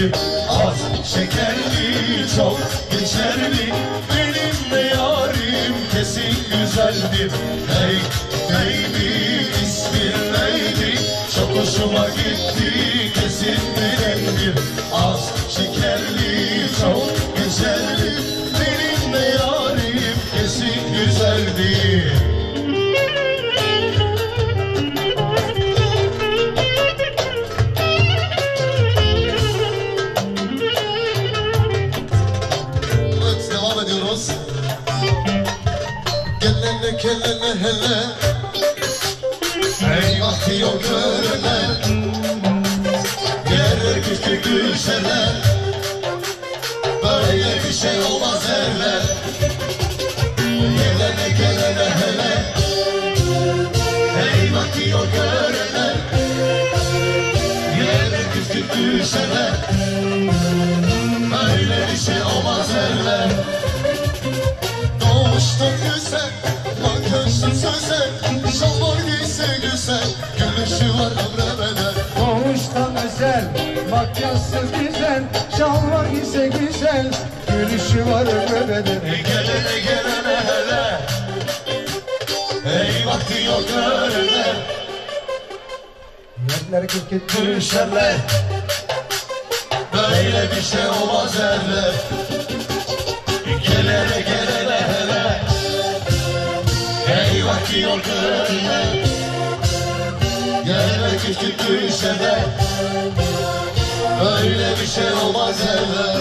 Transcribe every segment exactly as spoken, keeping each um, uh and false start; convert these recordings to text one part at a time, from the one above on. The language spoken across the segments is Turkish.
güzeldir. Az şekerli çok geçerli, benim de yarim kesin güzeldir. Hey baby ismin neydi? Çok hoşuma gitti kesin benimdir. Az şekerli çok geçerli, benim de yarim kesin güzeldir. Gelene gelene hele, eyvah yok görene, yerler küçük gülşeler, böyle bir şey olmaz erler. Gelene gelene hele, eyvah yok görene, yerler küçük gülşeler, böyle bir şey olmaz erler. Doğuştan güzel, makyajsın sözel, şalvar giyse güzel, gülüşü var ömre bedel. Doğuştan güzel, makyajsız güzel, şalvar giyse güzel, gülüşü var ömre bedel. Gelene gelene hele, ey vakti yok görene, yerler kırkıt gülüşerler, böyle bir şey olmaz erler. Gelene gelene hele, ey vakti yok görene, yerler küçük gülüşerler, böyle bir şey olmaz erler.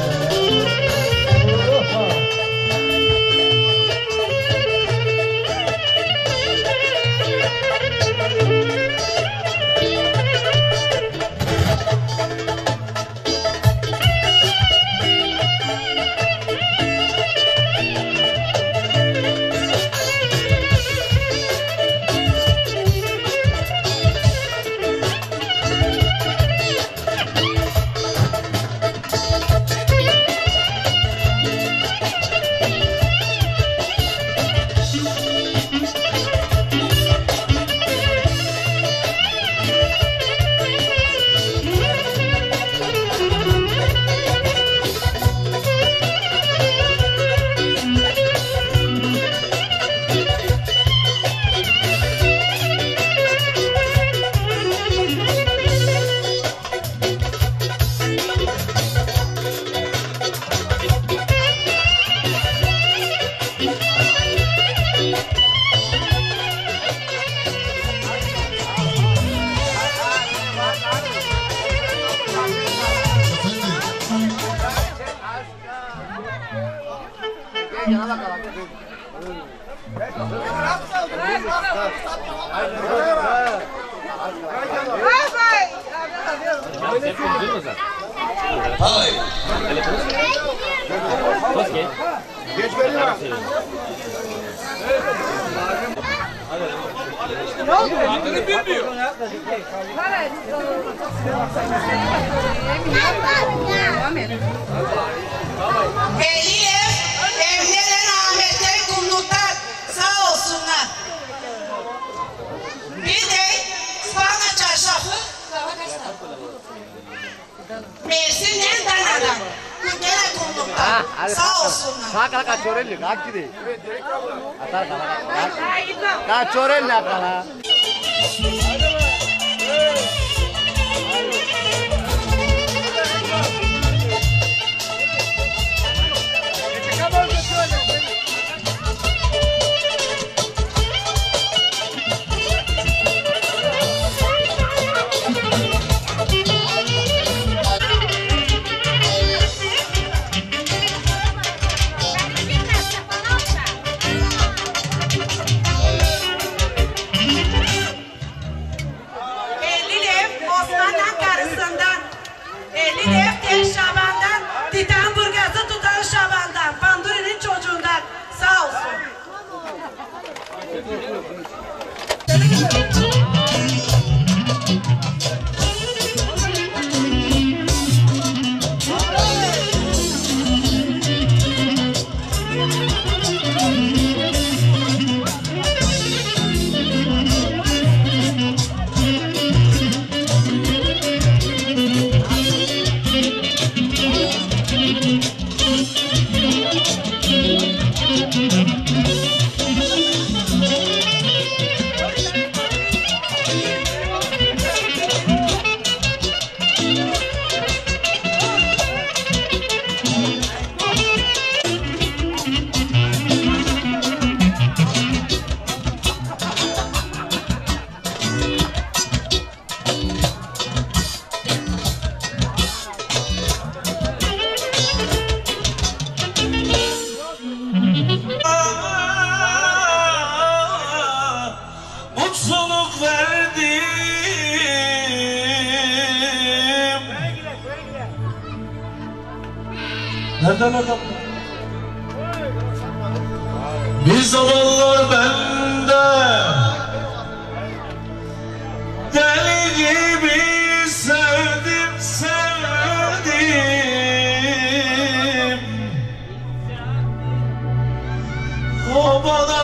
Geç veriyor. Ne oldu? Adını bilmiyor. Elif, evlere rahmetleri kumluklar sağ olsunlar. Bir de Spanya çarşafı Mersin'den Dana'dan. Gene kumluklar sağ olsunlar. Kakak kacorelli, kak gidi. Atar kakak. Kacorelli akala. Nereden adam? Bir zamanlar ben de deli gibi sevdim sevdim. O bana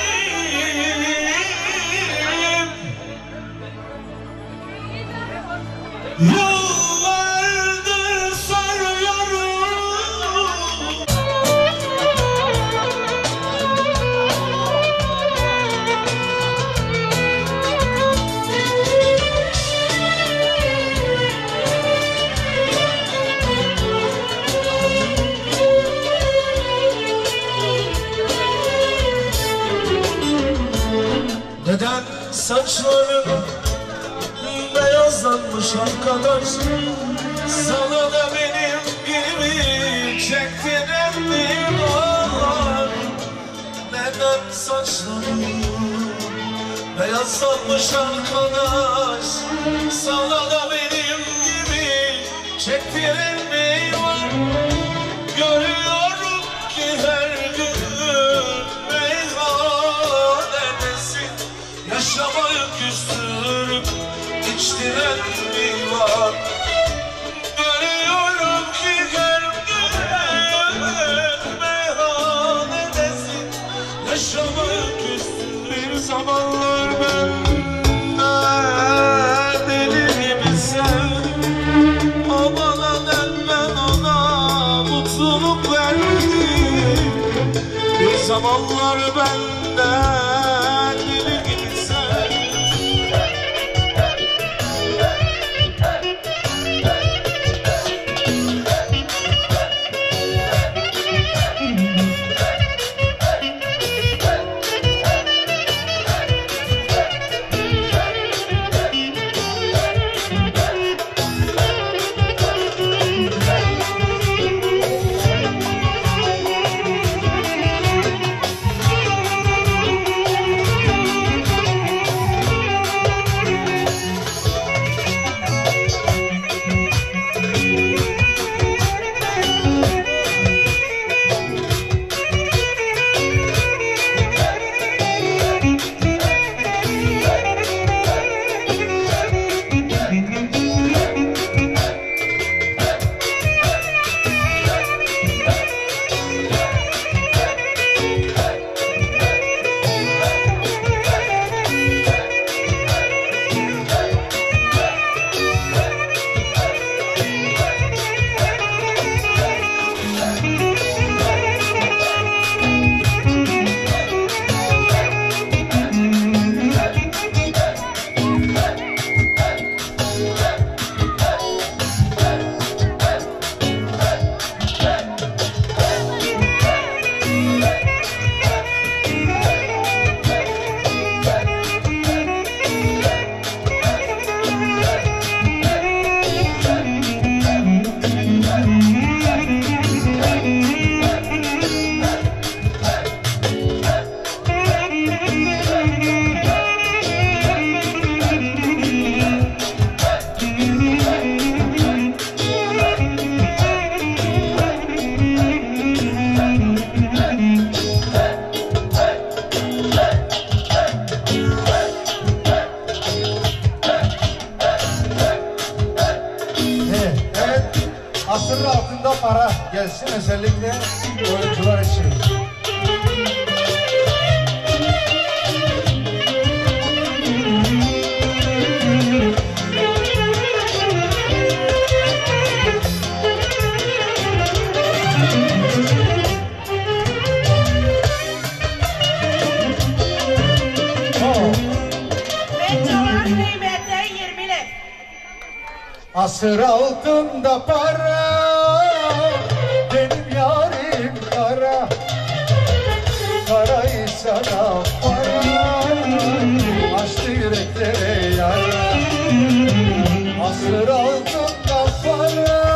yıllardır sarıyorum. Neden saçların beyazlanmış arkadaş? Sana da benim gibi çektiren mi var? Neden saçların beyazlanmış arkadaş? Sana da benim gibi çektiren mi var? Görüyorum ki her gün meyhanedesin. Yaşamayı küstürüp içtiren mi var? Görüyorum ki her gün meyhanedesin. Yaşamayı küstürüp bir zamanlar ben deli gibi sevdim. O bana ben ona mutluluk verdim. Bir zamanlar ben deli gibi sevdim. Asırın altında para gelsin özellikle oyuncular için. Asır altında para, benim yarim kara, karaysa da para, açtı yüreklere yara. Asır altında para,